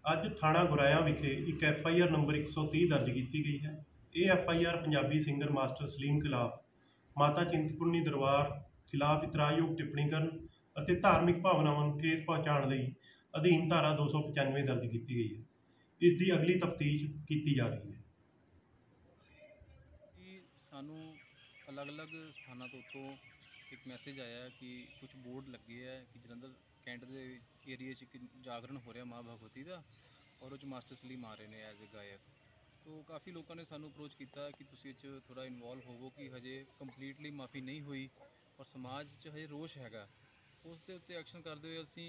ਅੱਜ ਥਾਣਾ ਗੁਰਾਇਆ ਵਿਖੇ ਇੱਕ FIR ਨੰਬਰ 130 ਦਰਜ ਕੀਤੀ ਗਈ ਹੈ। ਇਹ FIR Punjabi singer master Salim ਖਿਲਾਫ ਮਾਤਾ ਚਿੰਤਪੁਰਨੀ ਦਰਬਾਰ ਖਿਲਾਫ ਇਤਰਾਜ਼ਯੋਗ ਟਿੱਪਣੀ ਕਰਨ ਅਤੇ ਧਾਰਮਿਕ ਭਾਵਨਾਵਾਂ ਨੂੰ ਠੇਸ ਪਹੁੰਚਾਉਣ ਲਈ ਅਧੀਨ ਧਾਰਾ 295 ਦਰਜ ਕੀਤੀ ਗਈ ਹੈ। ਇਸ ਦੀ ਅਗਲੀ ਤਫਤੀਸ਼ ਕੀਤੀ ਜਾ ਰਹੀ ਹੈ। ਸਾਨੂੰ ਅਲੱਗ-ਅਲੱਗ ਸਥਾਨਾਂ ਤੋਂ ਉੱਤੋਂ ਇੱਕ ਮੈਸੇਜ ਆਇਆ ਕਿ ਕੁਝ ਬੋਰਡ ਲੱਗੇ ਹੈ ਕਿ ਜਲੰਧਰ ਕੈਂਟ ਦੇ ਏਰੀਏ 'ਚ ਇੱਕ ਜਾਗਰਣ ਹੋ ਰਿਹਾ ਮਾਂ ਭਗਵਤੀ ਦਾ, ਔਰ ਉਹ 'ਚ ਮਾਸਟਰ ਸਲੀਮ ਆ ਰਹੇ ਨੇ ਐਜ਼ ਅ ਗਾਇਕ। ਤੋ ਕਾफ़ी ਲੋਕਾਂ ਨੇ ਸਾਨੂੰ ਅਪਰੋਚ ਕੀਤਾ ਕਿ ਤੁਸੀਂ ਇਹ 'ਚ ਥੋੜ੍ਹਾ ਇਨਵੋਲਵ ਹੋਵੋ ਕਿ ਹਜੇ ਕੰਪਲੀਟਲੀ ਮਾफ़ੀ ਨਹੀਂ ਹੋਈ ਔਰ ਸਮਾਜ 'ਚ ਹਜੇ ਰੋਸ਼ ਹੈਗਾ। ਉਸ ਦੇ ਉੱਤੇ ਐਕਸ਼ਨ ਕਰਦੇ ਹੋਏ ਅਸੀਂ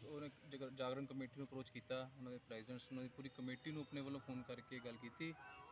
ਮੰਦਰ ਜਾਗਰਣ ਕਮੇਟੀ ਨੂੰ ਅਪਰੋਚ ਕੀਤਾ, ਉਹਨਾਂ ਦੇ ਪ੍ਰੈਜ਼ੀਡੈਂਟਸ ਉਹਨਾਂ ਦੀ ਪੂਰੀ ਕਮੇਟੀ ਨੂੰ ਆਪਣੇ ਵੱਲੋਂ फ़ोन ਕਰਕੇ ਗੱਲ ਕੀਤੀ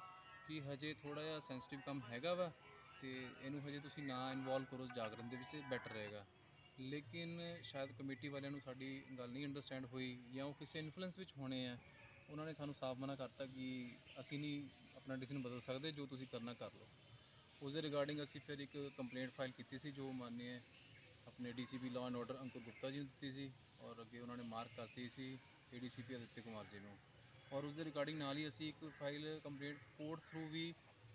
ਕਿ ਹਜੇ ਥੋੜ੍ਹਾ ਜਿਹਾ ਸੈਂਸਿਟਿਵ ਕੰਮ ਹੈਗਾ ਵਾ ਅਤੇ ਇਹਨੂੰ ਹਜੇ ਤੁਸੀਂ ਨਾ ਇਨਵੋਲਵ ਕਰੋ ਜਾਗਰਣ ਦੇ ਵਿੱਚ, ਬੈਟਰ ਰਹੇਗਾ। ਲੇਕਿਨ ਸ਼ਾਇਦ ਕਮੇਟੀ ਵਾਲਿਆਂ ਨੂੰ ਸਾਡੀ ਗੱਲ ਨਹੀਂ ਅੰਡਰਸਟੈਂਡ ਹੋਈ ਜਾਂ ਉਹ ਕਿਸੇ ਇਨਫਲੂਐਂਸ ਵਿੱਚ ਹੋਣੇ ਆ। ਉਹਨਾਂ ਨੇ ਸਾਨੂੰ ਸਾਫ਼ ਮਨਾ ਕਰਤਾ ਕਿ ਅਸੀਂ ਨਹੀਂ ਆਪਣਾ ਡਿਸੀਜ਼ਨ ਬਦਲ ਸਕਦੇ, ਜੋ ਤੁਸੀਂ ਕਰਨਾ ਕਰ ਲਓ। ਉਸ ਦੇ ਰਿਗਾਰਡਿੰਗ ਅਸੀਂ ਫਿਰ ਇੱਕ ਕੰਪਲੇਂਟ ਫਾਈਲ ਕੀਤੀ ਸੀ, ਜੋ ਮਾਨनीय ਆਪਣੇ DCP law and order Ankur Gupta ji ਨੂੰ ਦਿੱਤੀ ਸੀ, ਔਰ ਅੱਗੇ ਉਹਨਾਂ ਨੇ ਮਾਰਕ ਕਰਤੀ ਸੀ ADCP ਆਦਿਤਿਆ ਕੁਮਾਰ ਜੀ ਨੂੰ। ਔਰ ਉਸ ਦੇ ਰਿਗਾਰਡਿੰਗ ਨਾਲ ਹੀ ਅਸੀਂ ਇੱਕ ਫਾਈਲ ਕੰਪਲੇਂਟ ਕੋਰਟ ਥਰੂ ਵੀ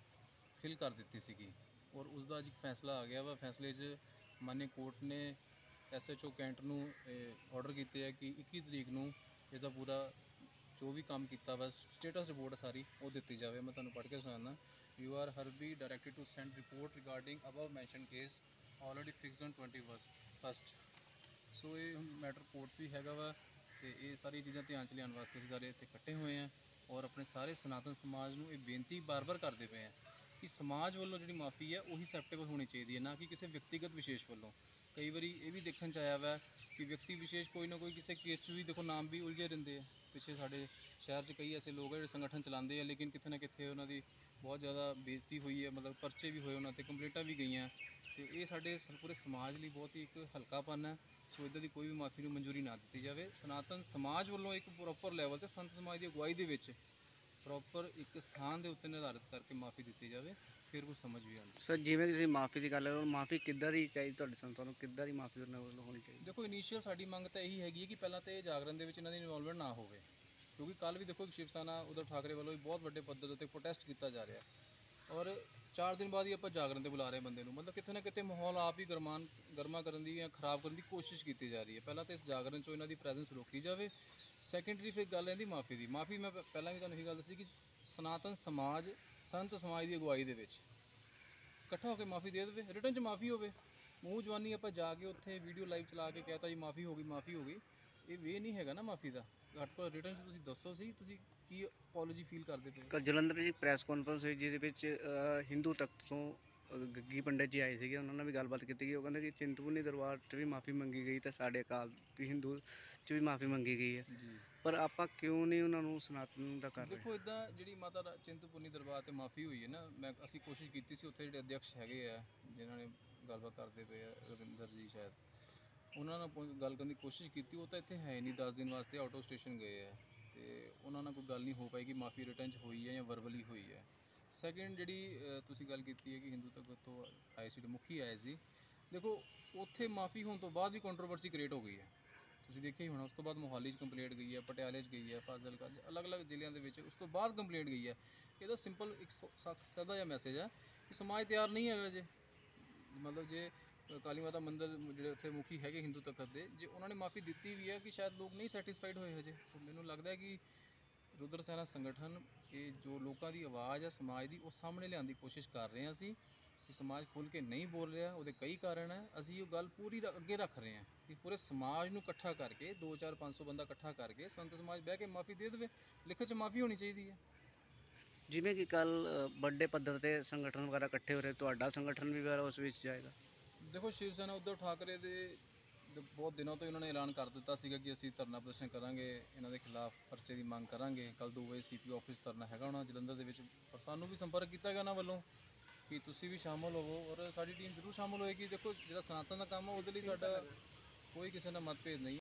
ਫਿਲ ਕਰ ਦਿੱਤੀ ਸੀਗੀ, ਔਰ ਉਸ ਦਾ ਅੱਜ ਇੱਕ ਫੈਸਲਾ ਆ ਗਿਆ ਵਾ। ਫੈਸਲੇ 'ਚ ਮਾਨनीय ਕੋਰਟ ਨੇ SHO ਕੈਂਟ ਨੂੰ ਆਰਡਰ ਕੀਤੇ ਹੈ ਕਿ 21 ਤਰੀਕ ਨੂੰ ਇਹਦਾ ਪੂਰਾ ਜੋ ਵੀ ਕੰਮ ਕੀਤਾ ਵਾ ਸਟੇਟਸ ਰਿਪੋਰਟ ਸਾਰੀ ਉਹ ਦਿੱਤੀ ਜਾਵੇ। ਮੈਂ ਤੁਹਾਨੂੰ ਪੜ੍ਹ ਕੇ ਸੁਣਾਉਂਦਾ। You are hereby directed to send report regarding above mentioned case already fixed on 21st। So ਇਹ ਮੈਟਰ ਕੋਰਟ ਵੀ ਹੈਗਾ ਵਾ ਅਤੇ ਇਹ ਸਾਰੀ ਚੀਜ਼ਾਂ ਧਿਆਨ 'ਚ ਲਿਆਉਣ ਵਾਸਤੇ ਅਸੀਂ ਸਾਰੇ ਇੱਥੇ ਇਕੱਠੇ ਹੋਏ ਹਾਂ, ਔਰ ਆਪਣੇ ਸਾਰੇ ਸਨਾਤਨ ਸਮਾਜ ਨੂੰ ਇਹ ਬੇਨਤੀ ਬਾਰ-ਬਾਰ ਕਰਦੇ ਪਏ ਹਾਂ ਕਿ ਸਮਾਜ ਵੱਲੋਂ ਜਿਹੜੀ ਮਾਫੀ ਹੈ ਉਹੀ ਐਕਸੈਪਟੇਬਲ ਹੋਣੀ ਚਾਹੀਦੀ ਹੈ, ਨਾ ਕਿ ਕਿਸੇ ਵਿਅਕਤੀਗਤ ਵਿਸ਼ੇਸ਼ ਵੱਲੋਂ। ਕਈ ਵਾਰੀ ਇਹ ਵੀ ਦੇਖਣ 'ਚ ਆਇਆ ਵਾ ਕਿ ਵਿਅਕਤੀ ਵਿਸ਼ੇਸ਼ ਕੋਈ ਨਾ ਕੋਈ ਕਿਸੇ ਕੇਸ 'ਚ ਵੀ ਦੇਖੋ ਨਾਮ ਵੀ ਉਲਝੇ ਰਹਿੰਦੇ ਆ। ਪਿੱਛੇ ਸਾਡੇ ਸ਼ਹਿਰ 'ਚ ਕਈ ਐਸੇ ਲੋਕ ਹੈ ਜਿਹੜੇ ਸੰਗਠਨ ਚਲਾਉਂਦੇ ਆ, ਲੇਕਿਨ ਕਿਤੇ ਨਾ ਕਿਤੇ ਉਹਨਾਂ ਦੀ ਬਹੁਤ ਜ਼ਿਆਦਾ ਬੇਇੱਜ਼ਤੀ ਹੋਈ ਹੈ, ਮਤਲਬ ਪਰਚੇ ਵੀ ਹੋਏ ਉਹਨਾਂ 'ਤੇ, ਕੰਪਲੇਂਟਾਂ ਵੀ ਗਈਆਂ। ਅਤੇ ਇਹ ਸਾਡੇ ਪੂਰੇ ਸਮਾਜ ਲਈ ਬਹੁਤ ਹੀ ਇੱਕ ਹਲਕਾਪਨ ਹੈ। ਸੋ ਇੱਦਾਂ ਦੀ ਕੋਈ ਵੀ ਮਾਫੀ ਨੂੰ ਮਨਜ਼ੂਰੀ ਨਾ ਦਿੱਤੀ ਜਾਵੇ। ਸਨਾਤਨ ਸਮਾਜ ਵੱਲੋਂ ਇੱਕ ਪ੍ਰੋਪਰ ਲੈਵਲ 'ਤੇ ਸੰਤ ਸਮਾਜ ਦੀ ਅਗਵਾਈ ਦੇ ਵਿੱਚ ਪ੍ਰੋਪਰ ਇੱਕ ਸਥਾਨ ਦੇ ਉੱਤੇ ਨਿਰਧਾਰਿਤ ਕਰਕੇ ਮਾਫੀ ਦਿੱਤੀ ਜਾਵੇ, ਫਿਰ ਕੁਝ ਸਮਝ ਵੀ ਆਉਂਦੀ। ਸਰ, ਜਿਵੇਂ ਤੁਸੀਂ ਮਾਫੀ ਦੀ ਗੱਲ ਕਰੋ, ਮਾਫੀ ਕਿੱਦਾਂ ਦੀ ਚਾਹੀਦੀ ਤੁਹਾਡੀ ਸੰਸਥਾ ਨੂੰ, ਕਿੱਦਾਂ ਦੀ ਮਾਫੀ ਉਹਨਾਂ ਵੱਲੋਂ ਹੋਣੀ ਚਾਹੀਦੀ? ਦੇਖੋ, ਇਨੀਸ਼ੀਅਲ ਸਾਡੀ ਮੰਗ ਤਾਂ ਇਹੀ ਹੈਗੀ ਹੈ ਕਿ ਪਹਿਲਾਂ ਤਾਂ ਇਹ ਜਾਗਰਣ ਦੇ ਵਿੱਚ ਇਹਨਾਂ ਦੀ ਇਨਵੋਲਵਮੈਂਟ ਨਾ ਹੋਵੇ, ਕਿਉਂਕਿ ਕੱਲ੍ਹ ਵੀ ਦੇਖੋ ਸ਼ਿਵ ਸੈਨਾ ਉद्धਵ ਠਾਕਰੇ ਵੱਲੋਂ ਵੀ ਬਹੁਤ ਵੱਡੇ ਪੱਧਰ ਦੇ ਉੱਤੇ ਪ੍ਰੋਟੈਸਟ ਕੀਤਾ ਜਾ ਰਿਹਾ, ਔਰ 4 ਦਿਨ ਬਾਅਦ ਹੀ ਆਪਾਂ ਜਾਗਰਣ 'ਤੇ ਬੁਲਾ ਰਹੇ ਬੰਦੇ ਨੂੰ। ਮਤਲਬ ਕਿਤੇ ਨਾ ਕਿਤੇ ਮਾਹੌਲ ਆਪ ਹੀ ਗਰਮਾ ਕਰਨ ਦੀ ਜਾਂ ਖਰਾਬ ਕਰਨ ਦੀ ਕੋਸ਼ਿਸ਼ ਕੀਤੀ ਜਾ ਰਹੀ ਹੈ। ਪਹਿਲਾਂ ਤਾਂ ਇਸ ਜਾਗਰਣ 'ਚੋਂ ਇਹਨਾਂ ਦੀ ਪ੍ਰੈਜ਼ੈਂਸ ਰੋਕੀ ਜਾਵੇ। ਸੈਕੰਡਰੀ ਫਿਰ ਗੱਲ ਇਹਦੀ ਮਾਫੀ ਦੀ। ਮਾਫੀ ਮੈਂ ਪਹਿਲਾਂ ਵੀ ਤੁਹਾਨੂੰ ਇਹੀ ਗੱਲ ਦੱਸੀ ਕਿ ਸਨਾਤਨ ਸਮਾਜ ਸੰਤ ਸਮਾਜ ਦੀ ਅਗਵਾਈ ਦੇ ਵਿੱਚ ਇਕੱਠਾ ਹੋ ਕੇ ਮਾਫੀ ਦੇ ਦੇਵੇ, ਰਿਟਨ 'ਚ ਮਾਫੀ ਹੋਵੇ। ਮੂੰਹ ਜਵਾਨੀ ਆਪਾਂ ਜਾ ਕੇ ਉੱਥੇ ਵੀਡੀਓ ਲਾਈਵ ਚਲਾ ਕੇ ਕਹਿਤਾ ਜੀ ਮਾਫੀ ਹੋ ਗਈ, ਮਾਫੀ ਹੋ ਗਈ, ਇਹ ਵੇ ਨਹੀਂ ਹੈਗਾ ਨਾ ਮਾਫੀ ਦਾ। ਘੱਟ ਤੋਂ ਰਿਟਨ 'ਚ ਤੁਸੀਂ ਦੱਸੋ ਸਹੀ ਤੁਸੀਂ ਕੀ ਅਪੋਲੋਜੀ ਫੀਲ ਕਰਦੇ ਪਏ। ਜਲੰਧਰ 'ਚ ਪ੍ਰੈਸ ਕਾਨਫਰੰਸ ਹੋਈ ਜਿਹਦੇ ਵਿੱਚ ਹਿੰਦੂ ਤਖਤ ਤੋਂ ਗੱਗੀ ਪੰਡਿਤ ਜੀ ਆਏ ਸੀਗੇ, ਉਹਨਾਂ ਨਾਲ ਵੀ ਗੱਲਬਾਤ ਕੀਤੀ ਗਈ। ਉਹ ਕਹਿੰਦੇ ਕਿ ਚਿੰਤਪੁਰਨੀ ਦਰਬਾਰ 'ਚ ਵੀ ਮਾਫੀ ਮੰਗੀ ਗਈ ਅਤੇ ਸਾਡੇ ਅਕਾਲ ਹਿੰਦੂ 'ਚ ਵੀ ਮਾਫੀ ਮੰਗੀ ਗਈ ਹੈ ਜੀ। ਪਰ ਆਪਾਂ ਕਿਉਂ ਨਹੀਂ ਉਹਨਾਂ ਨੂੰ ਸਨਾਤਨ ਦਾ ਕਰ ਰਹੇ? ਦੇਖੋ, ਇੱਦਾਂ ਜਿਹੜੀ ਮਾਤਾ ਚਿੰਤਪੁਰਨੀ ਦਰਬਾਰ 'ਤੇ ਮਾਫੀ ਹੋਈ ਹੈ ਨਾ, ਅਸੀਂ ਕੋਸ਼ਿਸ਼ ਕੀਤੀ ਸੀ, ਉੱਥੇ ਜਿਹੜੇ ਅਧਿਅਕਸ਼ ਹੈਗੇ ਆ ਜਿਨ੍ਹਾਂ ਨੇ ਗੱਲਬਾਤ ਕਰਦੇ ਪਏ ਆ, ਰਵਿੰਦਰ ਜੀ ਸ਼ਾਇਦ, ਉਹਨਾਂ ਨਾਲ ਗੱਲ ਕਰਨ ਦੀ ਕੋਸ਼ਿਸ਼ ਕੀਤੀ। ਉਹ ਤਾਂ ਇੱਥੇ ਹੈ ਨਹੀਂ, 10 ਦਿਨ ਵਾਸਤੇ ਆਊਟ ਆਫ ਸਟੇਸ਼ਨ ਗਏ ਆ, ਅਤੇ ਉਹਨਾਂ ਨਾਲ ਕੋਈ ਗੱਲ ਨਹੀਂ ਹੋ ਪਾਈ ਕਿ ਮਾਫੀ ਰਿਟਰਨ 'ਚ ਹੋਈ ਹੈ ਜਾਂ ਵਰਬਲੀ ਹੋਈ ਹੈ। ਸੈਕਿੰਡ ਜਿਹੜੀ ਤੁਸੀਂ ਗੱਲ ਕੀਤੀ ਹੈ ਕਿ ਹਿੰਦੂ ਤਖਤ ਤੋਂ ਆਏ ਸੀ, ਮੁਖੀ ਆਏ ਸੀ, ਦੇਖੋ ਉੱਥੇ ਮਾਫੀ ਹੋਣ ਤੋਂ ਬਾਅਦ ਵੀ ਕੰਟਰੋਵਰਸੀ ਕ੍ਰੀਏਟ ਹੋ ਗਈ ਹੈ, ਤੁਸੀਂ ਦੇਖਿਆ ਹੀ ਹੋਣਾ। ਉਸ ਤੋਂ ਬਾਅਦ ਮੋਹਾਲੀ 'ਚ ਕੰਪਲੇਂਟ ਗਈ ਹੈ, ਪਟਿਆਲੇ 'ਚ ਗਈ ਹੈ, ਫਾਜ਼ਿਲਕਾ 'ਚ, ਅਲੱਗ-ਅਲੱਗ ਜ਼ਿਲ੍ਹਿਆਂ ਦੇ ਵਿੱਚ ਉਸ ਤੋਂ ਬਾਅਦ ਕੰਪਲੇਂਟ ਗਈ ਹੈ। ਇਹਦਾ ਸਿੰਪਲ ਇੱਕ ਸਾਦਾ ਜਿਹਾ ਮੈਸੇਜ ਹੈ ਕਿ ਸਮਾਜ ਤਿਆਰ ਨਹੀਂ ਹੈਗਾ ਜੇ, ਮਤਲਬ ਜੇ ਕਾਲੀ ਮਾਤਾ ਮੰਦਰ ਜਿਹੜੇ ਉੱਥੇ ਮੁਖੀ ਹੈਗੇ ਹਿੰਦੂ ਤਖਤ ਦੇ, ਜੇ ਉਹਨਾਂ ਨੇ ਮਾਫੀ ਦਿੱਤੀ ਵੀ ਹੈ ਕਿ ਸ਼ਾਇਦ ਲੋਕ ਨਹੀਂ ਸੈਟਿਸਫਾਈਡ ਹੋਏ ਹਜੇ। ਤਾਂ ਮੈਨੂੰ ਲੱਗਦਾ ਹੈ ਕਿ ਰੁਦਰ ਸੈਨਾ ਸੰਗਠਨ ਇਹ ਜੋ ਲੋਕਾਂ ਦੀ ਆਵਾਜ਼ ਹੈ ਸਮਾਜ ਦੀ, ਉਹ ਸਾਹਮਣੇ ਲਿਆਉਣ ਦੀ ਕੋਸ਼ਿਸ਼ ਕਰ ਰਹੇ ਹਾਂ ਅਸੀਂ, ਕਿ ਸਮਾਜ ਖੁੱਲ੍ਹ ਕੇ ਨਹੀਂ ਬੋਲ ਰਿਹਾ। ਉਹਦੇ ਕਈ ਕਾਰਨ ਹੈ, ਅਸੀਂ ਉਹ ਗੱਲ ਪੂਰੀ ਅੱਗੇ ਰੱਖ ਰਹੇ ਹਾਂ ਕਿ ਪੂਰੇ ਸਮਾਜ ਨੂੰ ਇਕੱਠਾ ਕਰਕੇ 200-500 ਬੰਦਾ ਇਕੱਠਾ ਕਰਕੇ ਸੰਤ ਸਮਾਜ ਬਹਿ ਕੇ ਮਾਫੀ ਦੇ ਦੇਵੇ। ਲਿਖਤ 'ਚ ਮਾਫੀ ਹੋਣੀ ਚਾਹੀਦੀ ਹੈ। ਜਿਵੇਂ ਕਿ ਕੱਲ੍ਹ ਵੱਡੇ ਪੱਧਰ 'ਤੇ ਸੰਗਠਨ ਵਗੈਰਾ ਇਕੱਠੇ ਹੋ ਰਹੇ, ਤੁਹਾਡਾ ਸੰਗਠਨ ਵੀ ਵਗੈਰਾ ਉਸ ਵਿੱਚ ਜਾਏਗਾ? ਦੇਖੋ, ਸ਼ਿਵ ਸੈਨਾ ਉद्धਵ ਠਾਕਰੇ ਦੇ ਬਹੁਤ ਦਿਨਾਂ ਤੋਂ ਉਹਨਾਂ ਨੇ ਐਲਾਨ ਕਰ ਦਿੱਤਾ ਸੀਗਾ ਕਿ ਅਸੀਂ ਧਰਨਾ ਪ੍ਰਦਰਸ਼ਨ ਕਰਾਂਗੇ, ਇਹਨਾਂ ਦੇ ਖਿਲਾਫ ਪਰਚੇ ਦੀ ਮੰਗ ਕਰਾਂਗੇ। ਕੱਲ੍ਹ 2 ਵਜੇ CP ਆਫਿਸ ਧਰਨਾ ਹੈਗਾ ਉਹਨਾਂ ਜਲੰਧਰ ਦੇ ਵਿੱਚ, ਪਰ ਸਾਨੂੰ ਵੀ ਸੰਪਰਕ ਕੀਤਾ ਗਿਆ ਉਹਨਾਂ ਵੱਲੋਂ ਕਿ ਤੁਸੀਂ ਵੀ ਸ਼ਾਮਲ ਹੋਵੋ, ਔਰ ਸਾਡੀ ਟੀਮ ਜ਼ਰੂਰ ਸ਼ਾਮਲ ਹੋਏਗੀ। ਦੇਖੋ, ਜਿਹੜਾ ਸਨਾਤਨ ਦਾ ਕੰਮ ਹੈ ਉਹਦੇ ਲਈ ਸਾਡਾ ਕੋਈ ਕਿਸੇ ਨਾਲ ਮਤਭੇਦ ਨਹੀਂ।